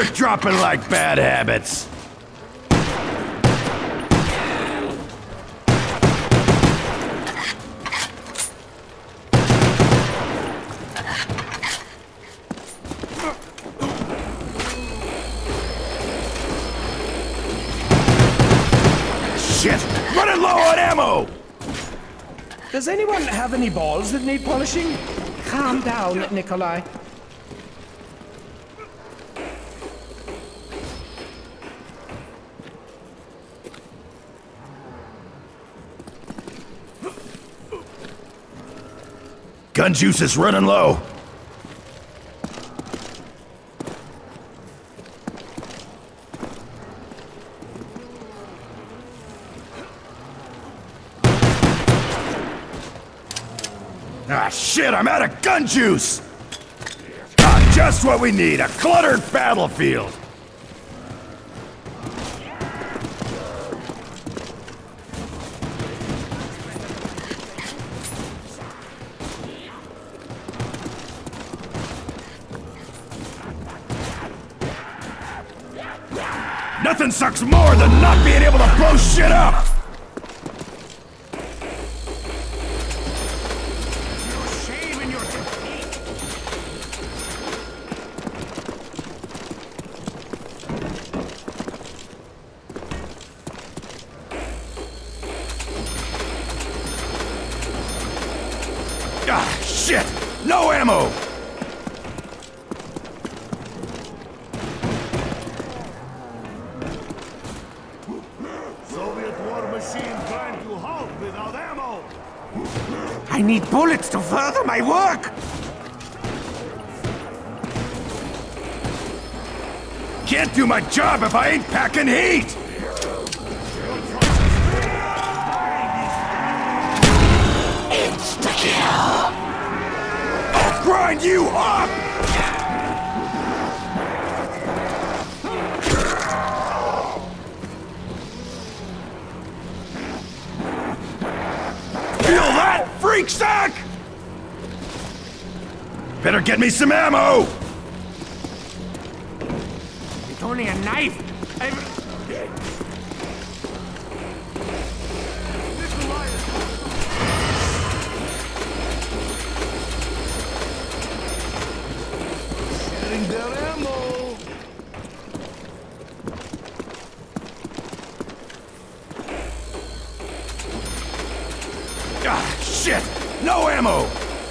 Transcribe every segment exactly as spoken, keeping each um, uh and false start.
They're dropping like bad habits. Shit! Running low on ammo! Does anyone have any balls that need polishing? Calm down, Nikolai. Gun juice is running low. Ah, shit, I'm out of gun juice! Ah, just what we need, a cluttered battlefield! Nothing sucks more than not being able to blow shit up! Ah, shit! No ammo! Soviet war machine trying to halt without ammo! I need bullets to further my work! Can't do my job if I ain't packing heat! Insta-kill! I'll grind you up! Feel that, freak sack? Better get me some ammo! It's only a knife! I'm... Getting their ammo! Ah, shit! No ammo!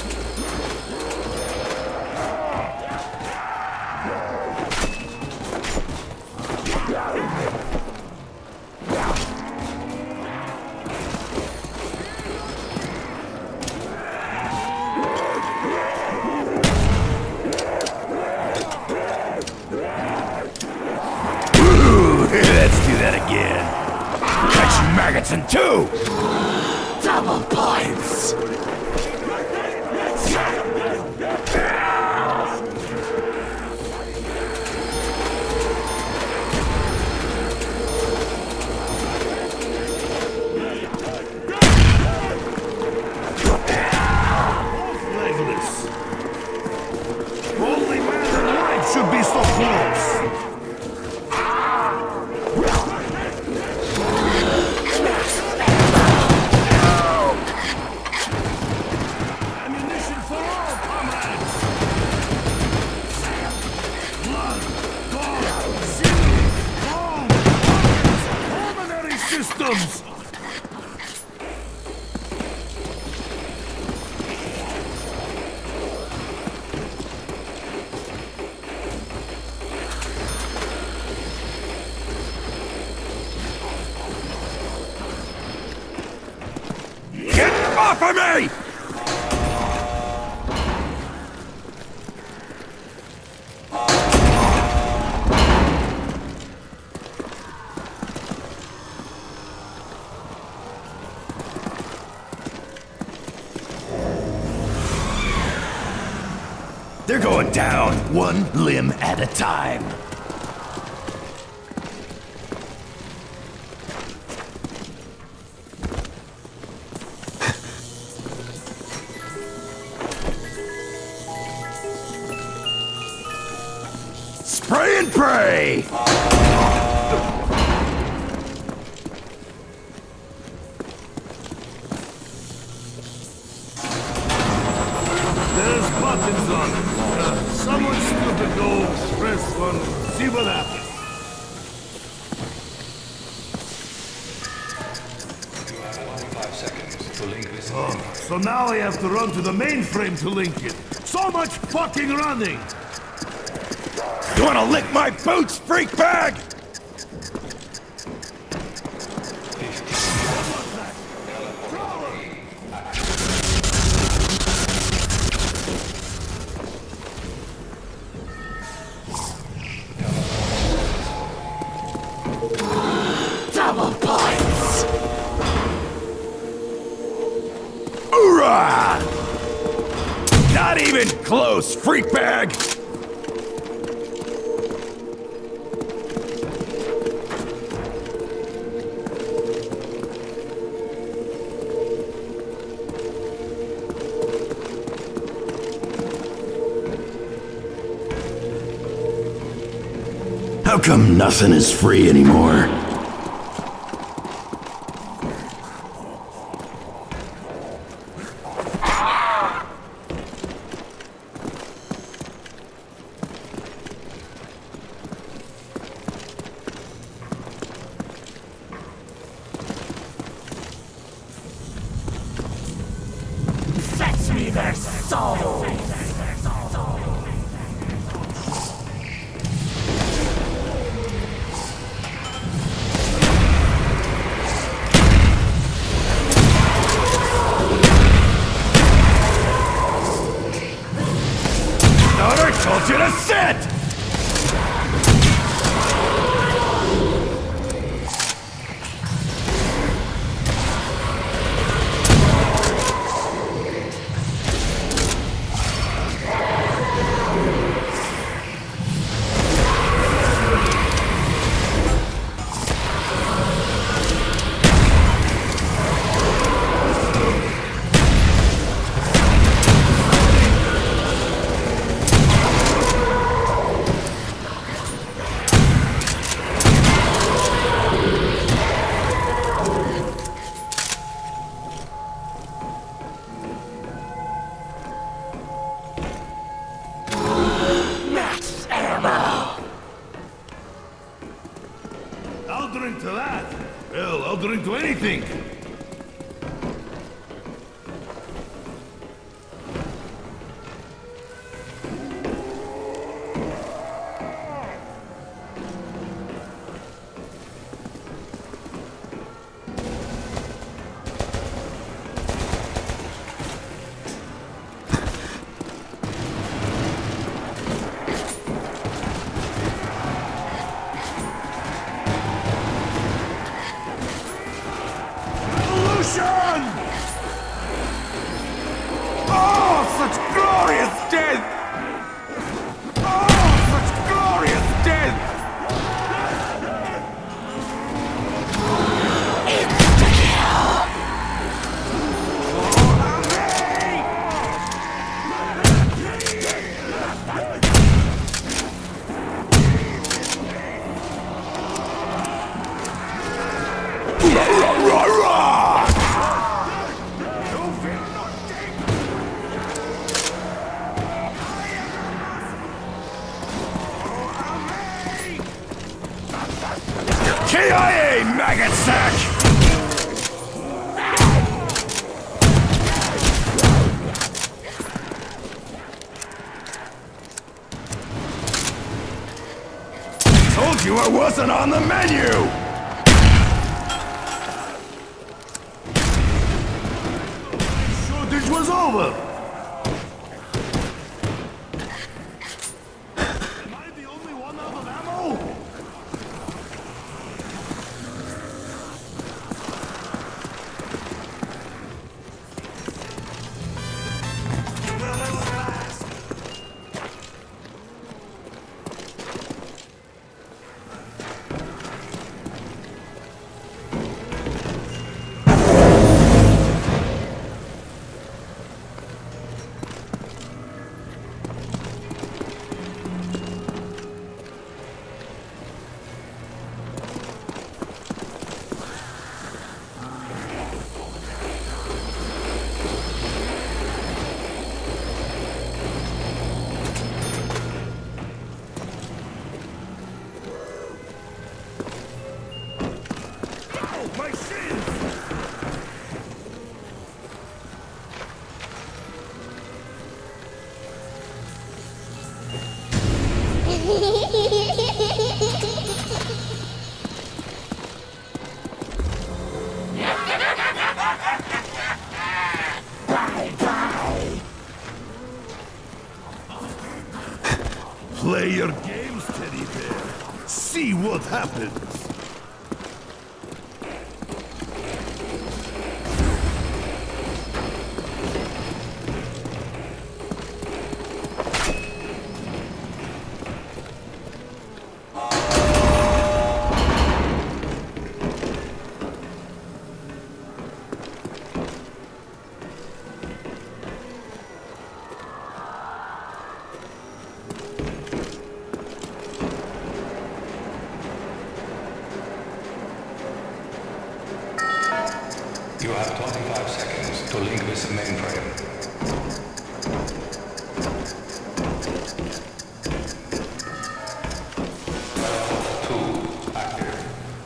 Ooh, let's do that again. Catch you maggots in two! Double points! Legless. Only man alive should be so close! Ammunition for all, comrades! Blood, gore, seal, bone, organs, pulmonary systems! Get off of me! They're going down, one limb at a time. Spray and pray! There's buttons on it. Uh, someone stupid go press one, see what happens. Oh, so now I have to run to the mainframe to link it. So much fucking running! You wanna lick my boots, freak bag? Double points! Hoorah! Not even close, freak bag! How come nothing is free anymore? Fetch me their souls! I told you to sit! I'll drink to that. Hell, I'll drink to anything. Oh, such glorious death! Oh, such glorious death! K I A, maggot sack! Told you I wasn't on the menu! Shortage was over. Am I the only one out of ammo? Bye-bye. Play your games, teddy bear. See what happens. You have twenty-five seconds to link with the mainframe. Two, active.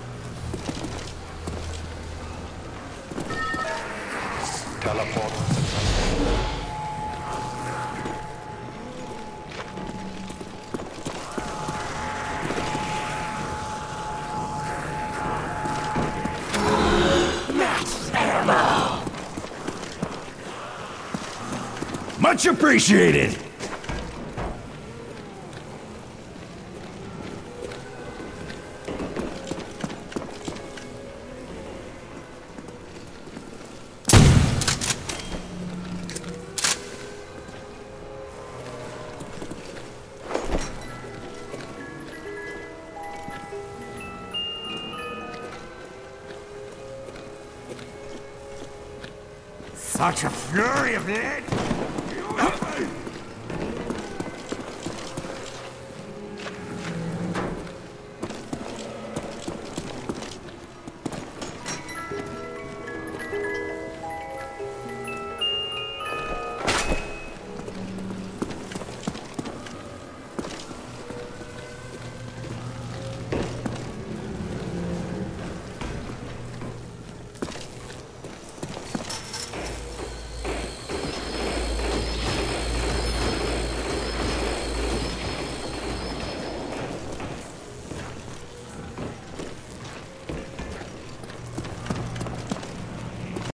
Teleport. Much appreciated! Such a flurry of it!